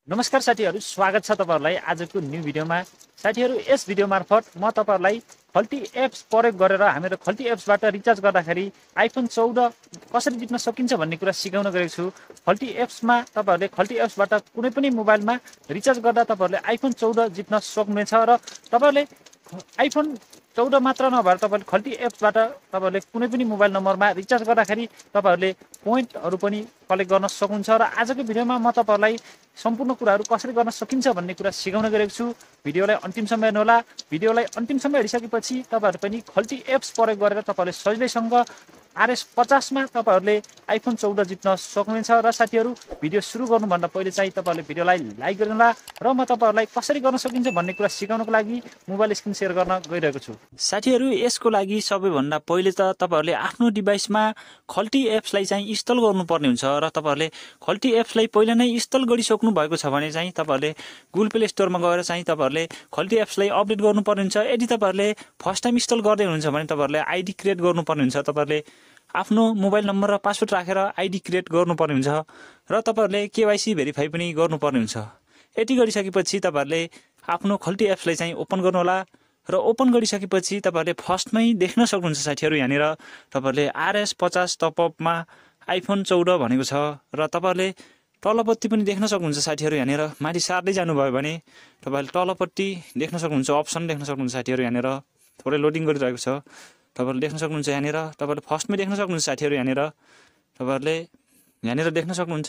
नमस्कार साथीहरु, स्वागत छ तपाईहरुलाई आजको न्यू भिडियोमा। साथीहरु, यस भिडियो मार्फत म तपाईहरुलाई खल्ती एप्स प्रयोग गरेर हामीहरु खल्ती एप्सबाट रिचार्ज गर्दाखेरि आइफोन 14 कसरी जित्न सकिन्छ भन्ने कुरा सिकाउन गएको छु। खल्ती एप्समा तपाईहरुले खल्ती एप्सबाट कुनै पनि मोबाइलमा रिचार्ज गर्दा तपाईहरुले आइफोन 14 जित्न सक्नुहुनेछ र तपाईहरुले आइफोन 14 मात्र नभएर तपाईहरुले खल्ती एप्सबाट तपाईहरुले कुनै पनि मोबाइल नम्बरमा रिचार्ज गर्दाखेरि तपाईहरुले पोइन्टहरु पनि कलेक्ट गर्न सक्नुहुन्छ र आजको भिडियोमा म तपाईहरुलाई सम्पूर्ण कुराहरु कसरी गर्न सकिन्छ भन्ने कुरा सिकाउन गएको छु। भिडियोलाई अन्तिमसम्म हेर्नुहोला। भिडियोलाई अन्तिमसम्म हेरिसकेपछि तपाईहरु पनि खल्ती एप्स प्रयोग गरेर तपाईहरुले सजिलैसँग RS50 मा तपाईहरुले आइफोन 14 जित्न सक्नुहुन्छ। र साथीहरु, भिडियो सुरु गर्नुभन्दा पहिले चाहिँ तपाईहरुले भिडियोलाई लाइक गरिदिनुहोला र म तपाईहरुलाई कसरी गर्न सकिन्छ भन्ने कुरा सिकाउनको लागि मोबाइल स्क्रिन शेयर गर्न गइरहेको छु। साथीहरु, यसको लागि सबैभन्दा पहिले त तपाईहरुले आफ्नो डिभाइसमा खल्ती एप्सलाई चाहिँ इन्स्टल गर्नुपर्ने हुन्छ र तपाईहरुले खल्ती एप्सलाई पहिले नै इन्स्टल गरिसक्नु भएको छ भने चाहिँ तपाईहरुले गुगल प्ले स्टोरमा गएर चाहिँ तपाईहरुले खल्ती एप्सलाई अपडेट गर्नुपर्ने हुन्छ। यदि तपाईहरुले फर्स्ट टाइम इन्स्टल गर्दै हुनुहुन्छ भने तपाईहरुले आइडी क्रिएट गर्नुपर्ने हुन्छ। तपाईहरुले आफ्नो मोबाइल नम्बर र पासवर्ड राखेर आइडी क्रिएट गर्नुपर्ने हुन्छ र तपाईहरुले केवाइसी भेरिफाई पनि गर्नुपर्ने हुन्छ। यति गरिसकेपछि तपाईहरुले आफ्नो खल्ती एप्सलाई चाहिँ ओपन गर्नुहोला र ओपन गरिसकेपछि तपाईहरुले फर्स्टमै देख्न सक्नुहुन्छ साथीहरु, यहाँनिर तपाईहरुले RS50 टपअपमा आइफोन 14 भनेको छ र तपाईहरुले तलपट्टि पनि देख्न सक्नुहुन्छ साथीहरु। यहाँनिर माथि सार्दै जानुभयो भने तपाईहरुले तलपट्टि देख्न सक्नुहुन्छ, अप्सन देख्न सक्नुहुन्छ साथीहरु। यहाँनिर थोरै लोडिङ गरिरहेको छ, तपाईहरुले देख्न सक्नुहुन्छ। यहाँनिर तपाईहरुले फर्स्टमै देख्न सक्नुहुन्छ साथीहरु। यहाँनिर तपाईहरुले देख्न सक्नुहुन्छ,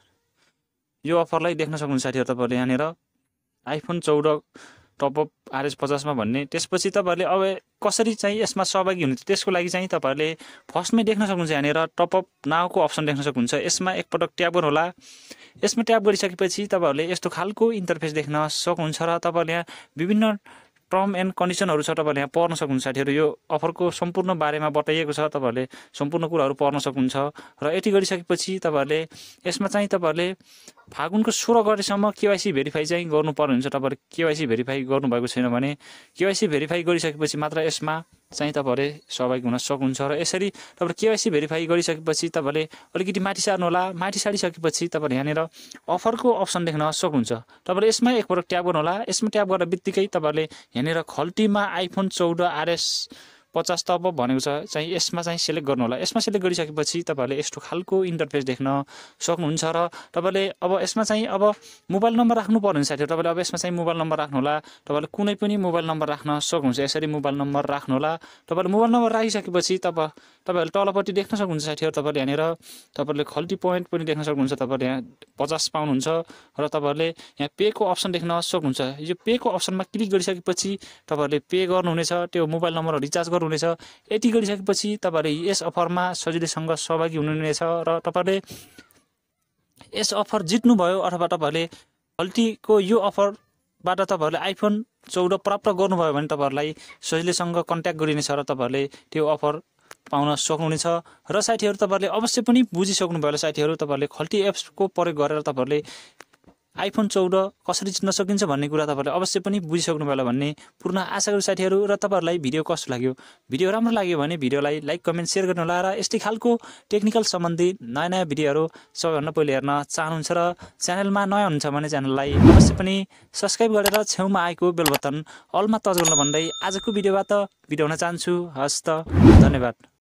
यो अफरलाई देख्न सक्नुहुन्छ साथीहरु। तपाईहरुले यहाँनिर आइफोन 14 टपअप RS50 मा भन्ने, त्यसपछि तपाईहरुले अब कसरी चाहिँ यसमा सहभागी हुनुहुन्छ त्यसको लागि चाहिँ तपाईहरुले फर्स्टमै देख्न सक्नुहुन्छ। यहाँनिर टपअप नाउको अप्सन देख्न सक्नुहुन्छ। यसमा एकपटक ट्याप गर्नुहोला। यसमा ट्याप गरिसकेपछि तपाईहरुले यस्तो खालको इन्टरफेस देख्न सक्नुहुन्छ र तपाईहरुले यहाँ विभिन्न टर्म एन्ड कन्डिसनहरु छ, तपाईहरुले यहाँ पढ्न सक्नुहुन्छ साथीहरु। यो अफरको सम्पूर्ण बारेमा बताइएको छ, तपाईहरुले सम्पूर्ण कुराहरु पढ्न सक्नुहुन्छ। र यति गरिसकेपछि तपाईहरुले यसमा चाहिँ तपाईहरुले फागुनको 16 गतेसम्म केवाइसी भेरिफाई चाहिँ गर्नुपर्ने हुन्छ। तपाईहरुले केवाइसी भेरिफाई गर्नुभएको छैन भने केवाइसी भेरिफाई गरिसकेपछि मात्र यसमा चाहिँ तपाईहरुले सहभागी हुन सक्नुहुन्छ। र यसरी तपाईहरु केवाइसी भेरिफाई गरिसकेपछि तपाईहरुले अलिकति माथि सार्नुहोला। माथि सारिसकेपछि तपाईहरु यहाँनिर अफरको अप्सन देख्न सक्नुहुन्छ। तपाईहरुले यसमा एकपटक ट्याप गर्नुहोला। यसमा ट्याप गर्दा बित्तिकै तपाईहरुले यहाँनिर खल्तीमा आइफोन 14 RS50 टपअप भनेको छ चाहिँ यसमा चाहिँ सिलेक्ट गर्नुहोला। यसमा सिलेक्ट गरिसकेपछि तपाईहरुले यस्तो खालको इन्टरफेस देख्न सक्नुहुन्छ र तपाईहरुले अब यसमा चाहिँ अब मोबाइल नम्बर राख्नुपर्ने हुन्छ साथीहरु। तपाईहरुले अब यसमा चाहिँ मोबाइल नम्बर राख्नुहोला। तपाईहरुले कुनै पनि मोबाइल नम्बर राख्न सक्नुहुन्छ। यसरी मोबाइल नम्बर राख्नुहोला। तपाईहरुले मोबाइल नम्बर राखिसकेपछि तपाईहरुले तलपट्टि देख्न सक्नुहुन्छ साथीहरु। तपाईहरुले यहाँनिर तपाईहरुले खल्ती पोइन्ट पनि देख्न सक्नुहुन्छ। तपाईहरुले यहाँ 50 पाउनुहुन्छ र तपाईहरुले यहाँ पे को अप्सन देख्न सक्नुहुन्छ। यो पे को अप्सनमा क्लिक गरिसकेपछि तपाईहरुले पे गर्नुहुनेछ, त्यो मोबाइल नम्बर रिचार्ज गर्नुहुनेछ। यति गरिसकेपछि तपाईहरुले यस अफरमा सजिलैसँग सहभागी हुनुहुनेछ र तपाईहरुले यस अफर जित्नुभयो अथवा तपाईहरुले खल्तीको यो अफरबाट तपाईहरुले आइफोन 14 प्राप्त गर्नुभयो भने तपाईहरुलाई सजिलैसँग कन्ट्याक्ट गरिनेछ र तपाईहरुले त्यो अफर पाउन सक्नुहुनेछ। र साथीहरु, तपाईहरुले अवश्य पनि बुझिसक्नुभयो होला साथीहरु। तपाईहरुले खल्ती एप्सको प्रयोग गरेर तपाईहरुले आइफोन 14 कसरी जित्न सकिन्छ भन्ने कुरा तपाईहरुले अवश्य पनि बुझिसक्नुभयो होला भन्ने पूर्ण आशा गरु साथीहरु। र तपाईहरुलाई भिडियो कस्तो लाग्यो? भिडियो राम्रो लाग्यो भने भिडियोलाई लाइक, कमेन्ट, शेयर गर्नुहोला र यस्तै खालको टेक्निकल सम्बन्धी नयाँ भिडियोहरु सबैभन्दा पहिले हेर्न चाहनुहुन्छ र च्यानलमा नयाँ हुनुहुन्छ भने च्यानललाई अवश्य पनि सब्स्क्राइब गरेर छेउमा आएको बेल बटन अलमा टच गर्न भन्दै आजको भिडियोबाट बिदा हुन चाहन्छु। हस्त, धन्यवाद।